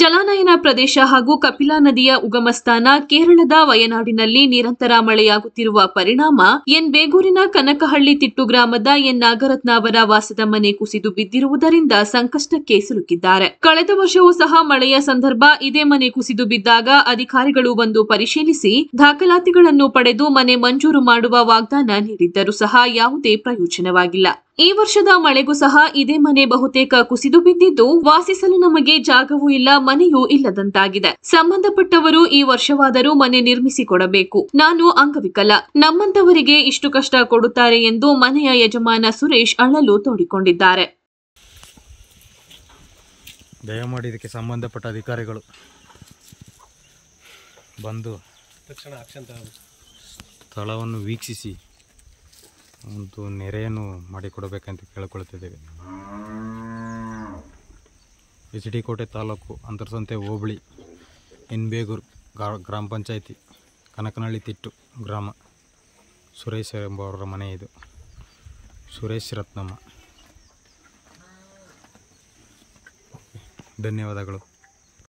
ಜಲಾನಯನ ಪ್ರದೇಶ ಹಾಗೂ ಕಪಿಲಾ ನದಿಯ ಉಗಮಸ್ಥಾನ ಕೇರಳದ ವಯನಾಡಿನಲ್ಲಿ ನಿರಂತರ ಮಳೆಯಾಗುತ್ತಿರುವ ಪರಿಣಾಮ ಎನ್ ಬೇಗೂರಿನ ಕನಕಹಳ್ಳಿ ತಿಟ್ಟು ಗ್ರಾಮದ ಎನ್ ನಾಗರತ್ನ ಅವರ ವಾಸದ ಮನೆ ಕುಸಿದು ಬಿದ್ದಿರುವುದರಿಂದ ಸಂಕಷ್ಟಕ್ಕೆ ಸಿಲುಕಿದ್ದಾರೆ. ಕಳೆದ ವರ್ಷವೂ ಸಹ ಮಳೆಯ ಸಂದರ್ಭ ಇದೇ ಮನೆ ಕುಸಿದು ಬಿದ್ದಾಗ ಅಧಿಕಾರಿಗಳು ಬಂದು ಪರಿಶೀಲಿಸಿ ದಾಖಲಾತಿಗಳನ್ನು ಪಡೆದು ಮನೆ ಮಂಜೂರು ಮಾಡುವ ವಾಗ್ದಾನ ನೀಡಿದ್ದರೂ ಸಹ ಯಾವುದೇ ಪ್ರಯೋಜನವಾಗಿಲ್ಲ. ಈ ವರ್ಷದ ಮಳೆಗೂ ಸಹ ಇದೇ ಮನೆ ಬಹುತೇಕ ಕುಸಿದು ಬಿದ್ದಿದ್ದು, ವಾಸಿಸಲು ನಮಗೆ ಜಾಗವೂ ಇಲ್ಲ, ಮನೆಯೂ ಇಲ್ಲದಂತಾಗಿದೆ. ಸಂಬಂಧಪಟ್ಟವರು ಈ ವರ್ಷವಾದರೂ ಮನೆ ನಿರ್ಮಿಸಿಕೊಡಬೇಕು. ನಾನು ಅಂಗವಿಕಲ, ನಮ್ಮಂತವರಿಗೆ ಇಷ್ಟು ಕಷ್ಟ ಕೊಡುತ್ತಾರೆ ಎಂದು ಮನೆಯ ಯಜಮಾನ ಸುರೇಶ್ ಅಳಲು ತೋಡಿಕೊಂಡಿದ್ದಾರೆ. ದಯಮಾಡಿ ಇದಕ್ಕೆ ಸಂಬಂಧಪಟ್ಟ ಅಧಿಕಾರಿಗಳು ಬಂದು ತಕ್ಷಣ ಸ್ಥಳವನ್ನು ವೀಕ್ಷಿಸಿ ಒಂದು ನೆರೆಯನ್ನು ಮಾಡಿಕೊಡಬೇಕಂತ ಕೇಳಿಕೊಳ್ತಿದ್ದೇವೆ. HD ಕೋಟೆ ತಾಲೂಕು ಅಂತರಸಂತೆ ಹೋಬಳಿ ಎನ್ ಬೇಗೂರು ಗ್ರಾಮ ಪಂಚಾಯಿತಿ ಕನಕನಹಳ್ಳಿ ತಿಟ್ಟು ಗ್ರಾಮ. ಸುರೇಶ್ ಎಂಬುವರ ಮನೆ ಇದು. ಸುರೇಶ್ ರತ್ನಮ್ಮ. ಧನ್ಯವಾದಗಳು.